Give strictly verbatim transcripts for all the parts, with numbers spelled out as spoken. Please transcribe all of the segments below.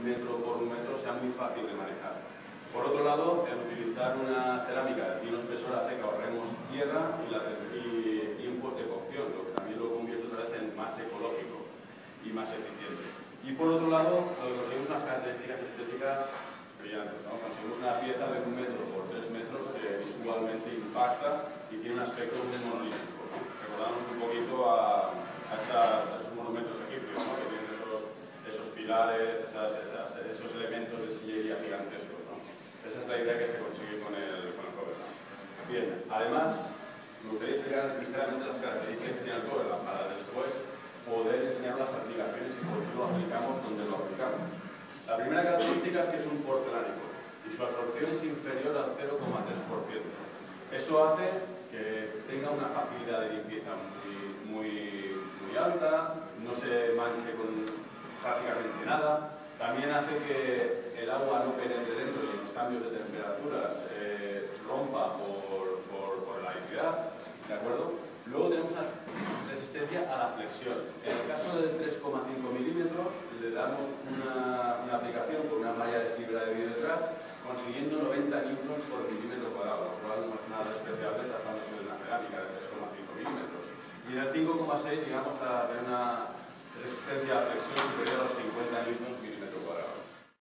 metro por un metro sea muy fácil de manejar. Por otro lado, el utilizar una cerámica de fino espesor hace que ahorremos tierra y, la, y tiempos de cocción, lo que también lo convierte otra vez en más ecológico y más eficiente. Y por otro lado, conseguimos unas características estéticas brillantes, ¿no? Conseguimos una pieza de un metro por tres metros que visualmente impacta y tiene un aspecto muy monolítico, ¿no? Recordamos un poquito a, a, esas, a esos monumentos egipcios, ¿no? Que tienen esos, esos pilares, esas, esas, esos elementos de sillería gigantescos, ¿no? Esa es la idea que se consigue con el, con el Coverland. Bien, además, me gustaría explicar ligeramente las características que tiene el Coverland para después poder enseñar las aplicaciones y por qué lo aplicamos donde lo aplicamos. La primera característica es que es un porcelánico y su absorción es inferior al cero coma tres por ciento. Eso hace que tenga una facilidad de limpieza muy, muy, muy alta, no se manche con prácticamente nada. También hace que el agua no penetre dentro y en los cambios de temperaturas eh, rompa por, por, por la humedad, ¿de acuerdo? Luego tenemos una resistencia a la flexión. En el caso del tres coma cinco milímetros le damos una, una aplicación con una malla de fibra de vidrio detrás, consiguiendo noventa newtons por milímetro cuadrado, lo cual no es nada especial tratándose de una cerámica de tres coma cinco milímetros. Y en el cinco coma seis llegamos a tener una resistencia a flexión superior a los cincuenta newtons milímetro cuadrado.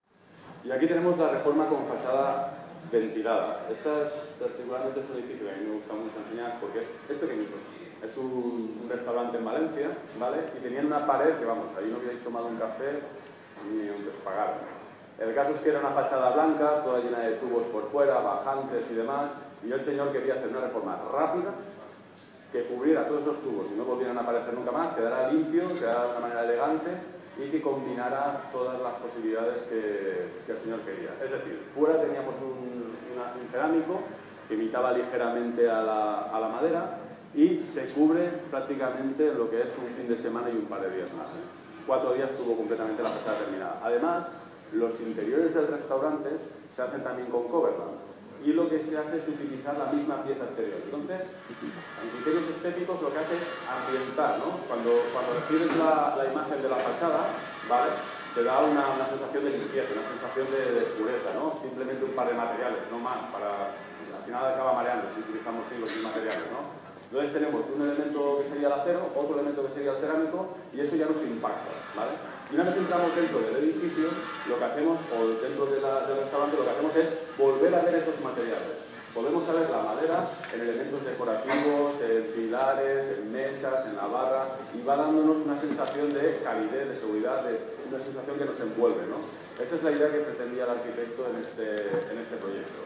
Y aquí tenemos la reforma con fachada ventilada. Esta es particularmente es un edificio que a mí me gusta mucho enseñar porque es, es pequeñito. Es un, un restaurante en Valencia, ¿vale? Y tenían una pared que, vamos, ahí no habíais tomado un café ni un despagar. El caso es que era una fachada blanca, toda llena de tubos por fuera, bajantes y demás, y el señor quería hacer una reforma rápida que cubriera todos esos tubos y no volvieran a aparecer nunca más, quedara limpio, quedara de una manera elegante y que combinara todas las posibilidades que, que el señor quería. Es decir, fuera teníamos un, una, un cerámico que imitaba ligeramente a la, a la madera y se cubre prácticamente lo que es un fin de semana y un par de días más. Cuatro días estuvo completamente la fachada terminada. Además, los interiores del restaurante se hacen también con Coverland y lo que se hace es utilizar la misma pieza exterior. Entonces, en criterios estéticos lo que hace es ambientar, ¿no? Cuando, cuando recibes la, la imagen de la fachada, ¿vale? Te da una, una sensación de limpieza, una sensación de, de pureza, ¿no? Simplemente un par de materiales, no más, para, al final acaba mareando si utilizamos los mismos materiales, ¿no? Entonces tenemos un elemento que sería el acero, otro elemento que sería el cerámico, y eso ya nos impacta, ¿vale? Y una vez entramos dentro del edificio, lo que hacemos, o dentro de la, del restaurante, lo que hacemos es volver a ver esos materiales. Podemos ver la madera en elementos decorativos, en pilares, en mesas, en la barra, y va dándonos una sensación de calidez, de seguridad, de una sensación que nos envuelve, ¿no? Esa es la idea que pretendía el arquitecto en este, en este proyecto.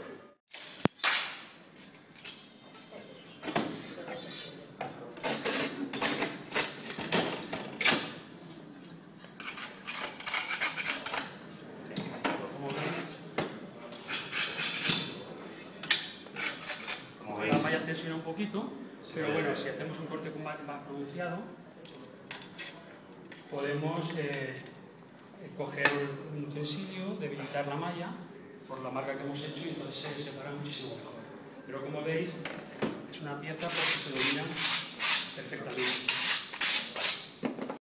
Tensiona un poquito, pero bueno, si hacemos un corte más, más pronunciado, podemos eh, coger un utensilio, debilitar la malla por la marca que hemos hecho y entonces se separa muchísimo mejor. Pero como veis, es una pieza porque se domina perfectamente.